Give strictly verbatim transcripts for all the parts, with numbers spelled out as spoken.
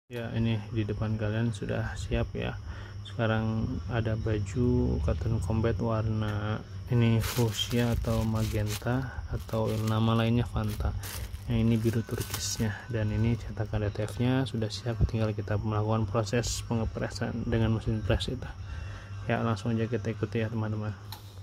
Ya, ini di depan kalian sudah siap ya. Sekarang ada baju cotton combat warna ini fuchsia atau magenta atau nama lainnya Fanta. Yang ini biru turkisnya, dan ini cetakan D T F-nya sudah siap, tinggal kita melakukan proses pengepresan dengan mesin pres itu. Ya, langsung aja kita ikuti ya teman-teman.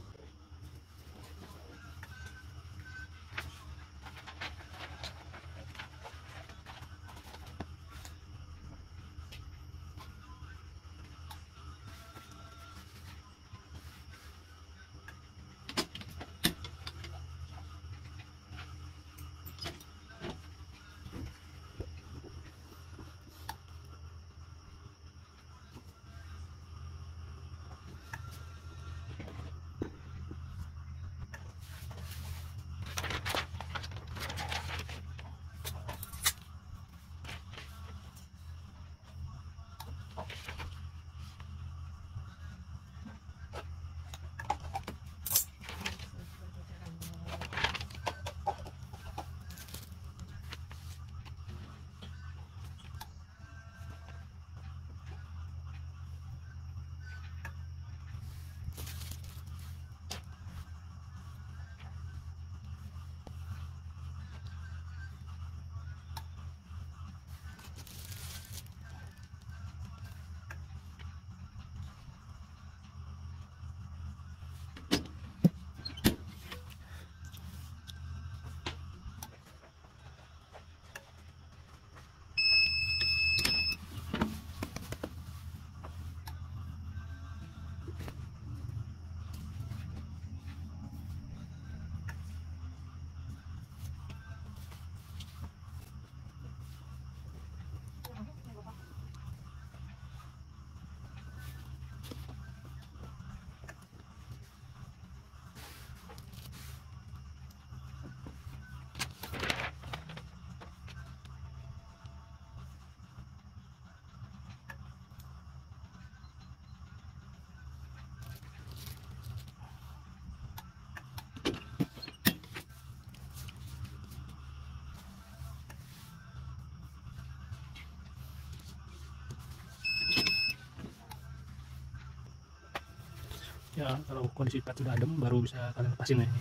Ya, kalau kondisi plat sudah adem baru bisa kalian lepasin ya ini.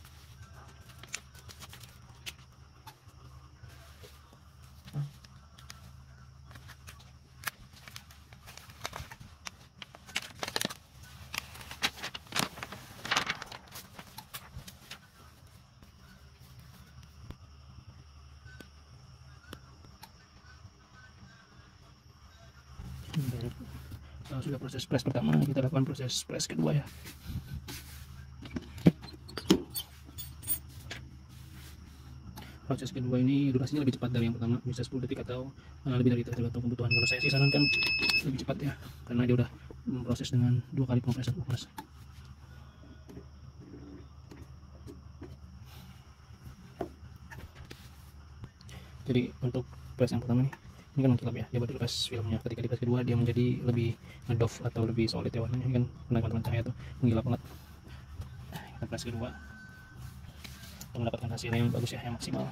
Dan kalau sudah proses press pertama, kita lakukan proses press kedua ya. Proses kedua ini durasinya lebih cepat dari yang pertama, bisa sepuluh detik atau uh, lebih dari itu, tergantung kebutuhan. Kalau saya sih sarankan lebih cepat ya, karena dia udah memproses dengan dua kali pengepresan ukras. Jadi untuk press yang pertama nih, ini kan mengkilap ya, dia baru dipress filmnya. Ketika di press kedua dia menjadi lebih ngedoff atau lebih solid ya warnanya. Ini kan kena teman-teman cahaya tuh mengkilap banget. Nah, kita press kedua untuk mendapatkan hasilnya yang bagus ya, yang maksimal.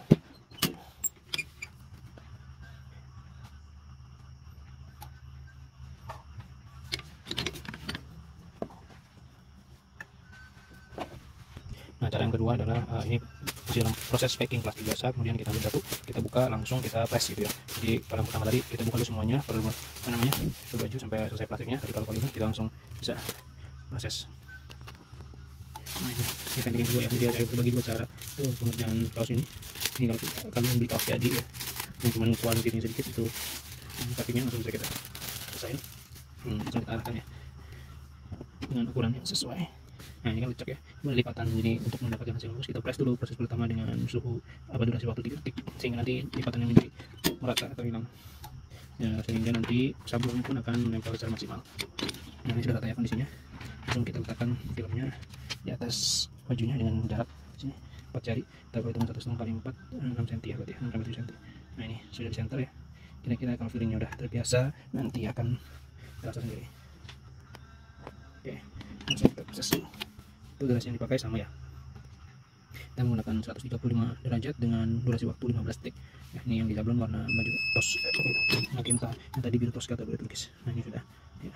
Nah, cara yang kedua adalah uh, ini dalam proses packing plastik biasa, kemudian kita ambil satu, kita buka, langsung kita press gitu ya. Jadi kalau pertama tadi kita buka dulu semuanya, perlu apa namanya, baju sampai selesai plastiknya. Tapi kalau kali ini kita langsung bisa proses. Nah, ini ini packing kedua ya, dia saya berbagi dua cara tuh pengerjaan kaos ini. Ini kalau kalian beli kaos jadi ya, yang cuma kualitinya sedikit itu, packingnya langsung bisa kita selesai. Hmm, langsung kita arahkan ya dengan ukuran yang sesuai. Nah, ini kan lecek ya, ini lipatan. Jadi untuk mendapatkan hasil bagus kita press dulu proses pertama dengan suhu apa durasi waktu tiga detik, sehingga nanti lipatannya menjadi merata atau hilang ya, sehingga nanti sablonnya pun akan menempel secara maksimal. Nah, ini sudah rata ya kondisinya. Langsung kita letakkan filmnya di atas bajunya dengan jarak sini empat jari, kita hitung satu setengah kali empat, enam senti ya berarti, enam sampai tujuh senti. Nah, ini sudah di center ya. Kira-kira kalau feelingnya udah terbiasa nanti akan terasa sendiri. Oke, langsung kita proses dulu. Itu durasi yang dipakai sama ya. Kita menggunakan seratus tiga puluh lima derajat dengan durasi waktu lima belas detik. Ya, ini yang disablon warna baju tos seperti itu. Nah, kita yang tadi biru Tosca atau biru Turkis. Nah, ini sudah ya.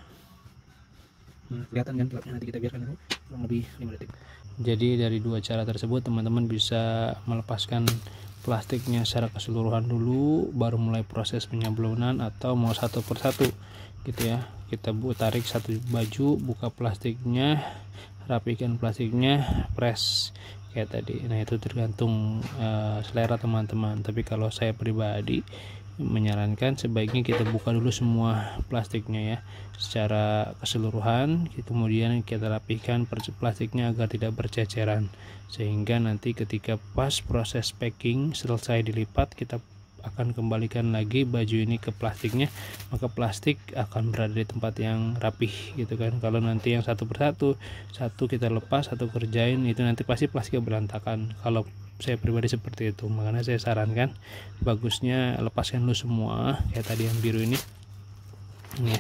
Nah, kelihatan kan gelapnya, nanti kita biarkan dulu kurang lebih lima detik. Jadi dari dua cara tersebut teman-teman bisa melepaskan plastiknya secara keseluruhan dulu, baru mulai proses penyablonan, atau mau satu persatu gitu ya. Kita bu tarik satu baju, buka plastiknya, rapikan plastiknya, press kayak tadi. Nah, itu tergantung uh, selera teman-teman, tapi kalau saya pribadi menyarankan sebaiknya kita buka dulu semua plastiknya ya secara keseluruhan, kemudian kita rapihkan plastiknya agar tidak berceceran, sehingga nanti ketika pas proses packing selesai dilipat, kita akan kembalikan lagi baju ini ke plastiknya, maka plastik akan berada di tempat yang rapih gitu kan. Kalau nanti yang satu persatu, satu kita lepas, satu kerjain, itu nanti pasti plastiknya berantakan. Kalau saya pribadi seperti itu, makanya saya sarankan bagusnya lepaskan dulu semua kayak tadi yang biru ini. Ini,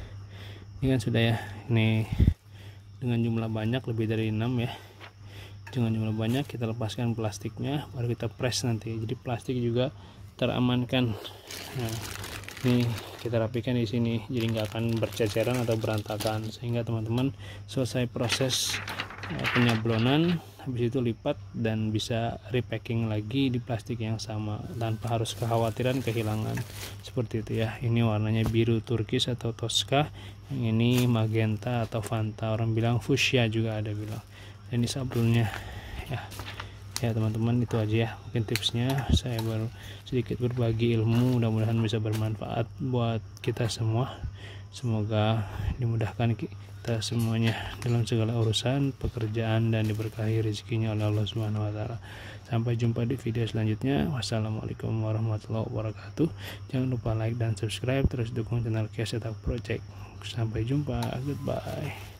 ini kan sudah ya, ini dengan jumlah banyak lebih dari enam ya. Dengan jumlah banyak kita lepaskan plastiknya, baru kita press nanti. Jadi plastik juga teramankan. Nah, ini kita rapikan di sini, jadi nggak akan berceceran atau berantakan, sehingga teman-teman selesai proses penyablonan, habis itu lipat dan bisa repacking lagi di plastik yang sama tanpa harus kekhawatiran kehilangan seperti itu ya. Ini warnanya biru Turkis atau Tosca, yang ini magenta atau Fanta, orang bilang fuchsia juga ada bilang. Dan ini sablonnya ya. Ya teman-teman, itu aja ya mungkin tipsnya. Saya baru sedikit berbagi ilmu, mudah-mudahan bisa bermanfaat buat kita semua. Semoga dimudahkan kita semuanya dalam segala urusan pekerjaan dan diberkahi rezekinya oleh Allah Subhanahu wa taala. Sampai jumpa di video selanjutnya. Wassalamualaikum warahmatullahi wabarakatuh. Jangan lupa like dan subscribe, terus dukung channel Kesetak Project. Sampai jumpa, goodbye.